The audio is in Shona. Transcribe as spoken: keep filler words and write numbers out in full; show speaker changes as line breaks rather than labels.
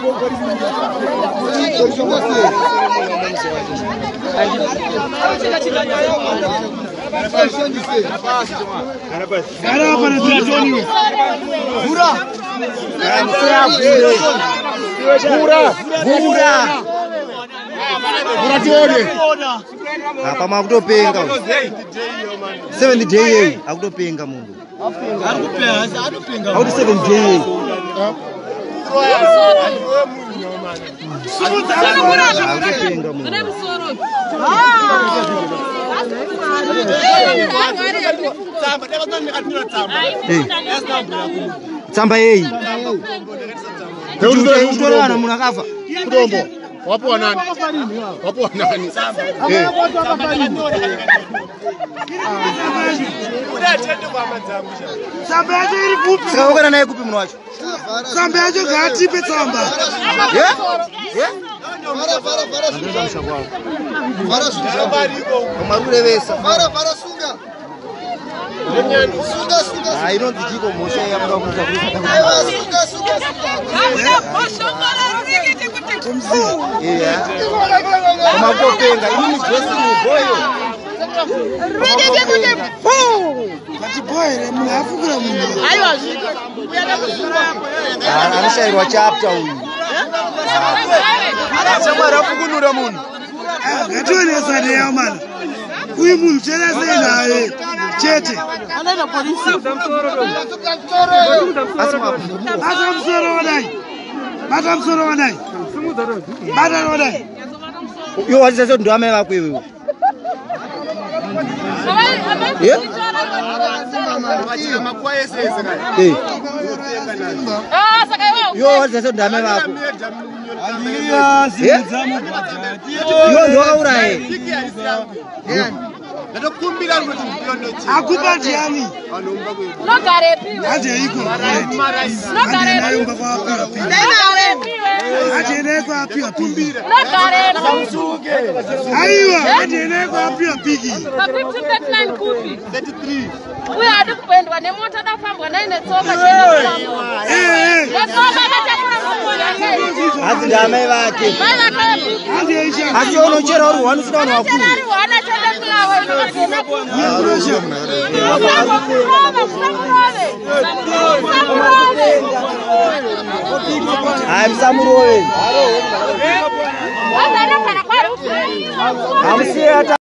Apa mau kutopenga seven day akutopenga mungu akuti seven day akutopenga mungu tsamba yei kutolewana munhu akafa
kutombo wapo nani wapo nani eh
Tsamba yacho iri kupi?
Saka wakana naye kupi munhu wacho?
Tsamba yacho ngatipe tsamba.
Eh? Eh?
Vara vara vara sunga. Vara sunga bariko.
Umarurevesa.
Vara vara sunga. Sunga sunga.
Ah, inonzi chiko mosha yamuka kuita kuita.
Aiwa sunga sunga sunga.
Yeah. Kama kutopenga ini dressing boyo.
Katiboere munhu afukira munhu.
Aiwa zviko. Uyada kuzura hapo.
Ah, anoshairwa chapter uyu. Chamwari afukunura munhu.
Ngationesa neyo mana. Uyu munhu chera sei naye. Chete.
Anaenda polisi.
Bata musoro wadai. Bata musoro wadai. Bata wadai.
Yo wazisa sio ndo amai wako wewe. Eh? Eh.
Ah, saka wewe.
Yo wazisa sio ndo amai wako. Yo ndo aurae.
Ndakumbira kuti mpiyondo chi.
Akupa ndiani?
Nogarepi.
Aje iko.
Nogarepi.
Yumba kwa apira pira. Aje neko apira pira.
Nogarepi.
Aiwa, aje neko apira pigi.
fifty thirty-nine kupi. thirty-three. Uya adi kupendwa nemota dafambwa naine tsoka chena.
Eh eh.
Tsoka machakura kumona.
Hazi ndo amai wake.
Aje isha.
Hazi ono chera uri wanu sina wanu wakuru.
Wana chenda kulawe inokena.
Kurosha.
I'm Samuel. I'm here.